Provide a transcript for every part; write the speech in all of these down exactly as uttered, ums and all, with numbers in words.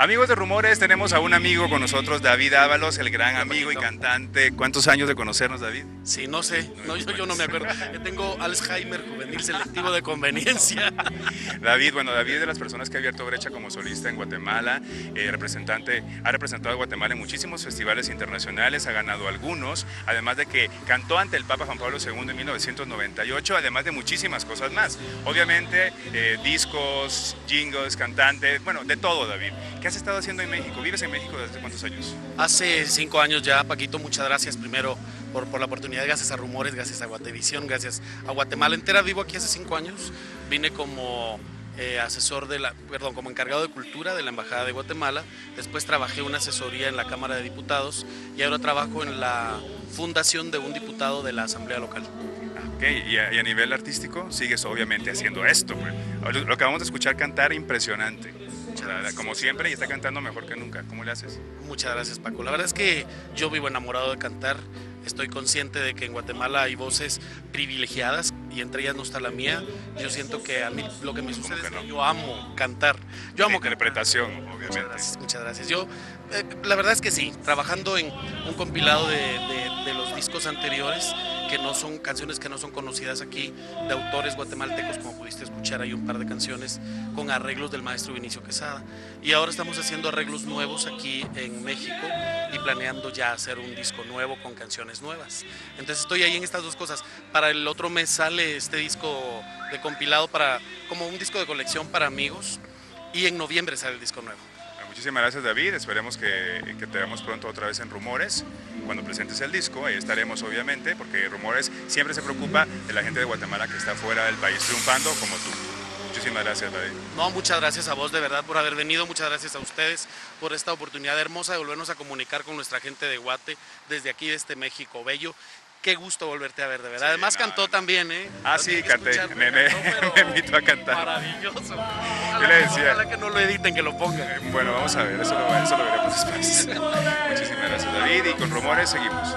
Amigos de Rumores, tenemos a un amigo con nosotros, David Ábalos, el gran amigo y cantante. ¿Cuántos años de conocernos, David? Sí, no sé, no, yo, yo no me acuerdo. Yo tengo Alzheimer juvenil selectivo de conveniencia. David, bueno, David es de las personas que ha abierto brecha como solista en Guatemala, eh, representante, ha representado a Guatemala en muchísimos festivales internacionales, ha ganado algunos, además de que cantó ante el Papa Juan Pablo segundo en mil novecientos noventa y ocho, además de muchísimas cosas más. Obviamente, eh, discos, jingles, cantante, bueno, de todo, David. ¿Qué has estado haciendo en México? ¿Vives en México desde cuántos años? Hace cinco años ya, Paquito, muchas gracias primero por, por la oportunidad, gracias a Rumores, gracias a Guatevisión, gracias a Guatemala entera. Vivo aquí hace cinco años, vine como eh, asesor de la, perdón, como encargado de cultura de la Embajada de Guatemala, después trabajé una asesoría en la Cámara de Diputados y ahora trabajo en la fundación de un diputado de la Asamblea Local. Ok, y a, y a nivel artístico sigues obviamente haciendo esto, pues. Lo, lo acabamos de escuchar cantar, impresionante. Como siempre, y está cantando mejor que nunca. ¿Cómo le haces? Muchas gracias, Paco. La verdad es que yo vivo enamorado de cantar. Estoy consciente de que en Guatemala hay voces privilegiadas y entre ellas no está la mía. Yo siento que a mí lo que me sucede que es que no? yo amo cantar. Yo amo interpretación, cantar. obviamente. Muchas gracias, muchas gracias. Yo, eh, la verdad es que sí, trabajando en un compilado de, de, de los discos anteriores, que no son canciones que no son conocidas aquí, de autores guatemaltecos, como pudiste escuchar, hay un par de canciones con arreglos del maestro Vinicio Quesada. Y ahora estamos haciendo arreglos nuevos aquí en México y planeando ya hacer un disco nuevo con canciones nuevas. Entonces estoy ahí en estas dos cosas. Para el otro mes sale este disco de compilado para, como un disco de colección para amigos, y en noviembre sale el disco nuevo. Muchísimas gracias, David, esperemos que, que te veamos pronto otra vez en Rumores, cuando presentes el disco, ahí estaremos obviamente, porque Rumores siempre se preocupa de la gente de Guatemala que está fuera del país triunfando como tú. Muchísimas gracias, David. No, muchas gracias a vos de verdad por haber venido, muchas gracias a ustedes por esta oportunidad hermosa de volvernos a comunicar con nuestra gente de Guate, desde aquí, desde México Bello. Qué gusto volverte a ver, de verdad. Sí, Además no, cantó no. también, ¿eh? Ah, sí, canté. Me, me, me invitó a cantar. Maravilloso. Yo le decía. Ojalá que no lo editen, que lo pongan. Bueno, vamos a ver, eso lo, eso lo veremos después. Muchísimas gracias, David, y con Rumores seguimos.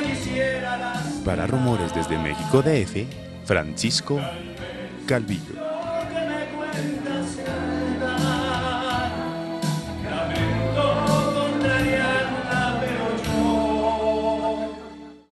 Para Rumores desde México D F, Francisco Calvillo.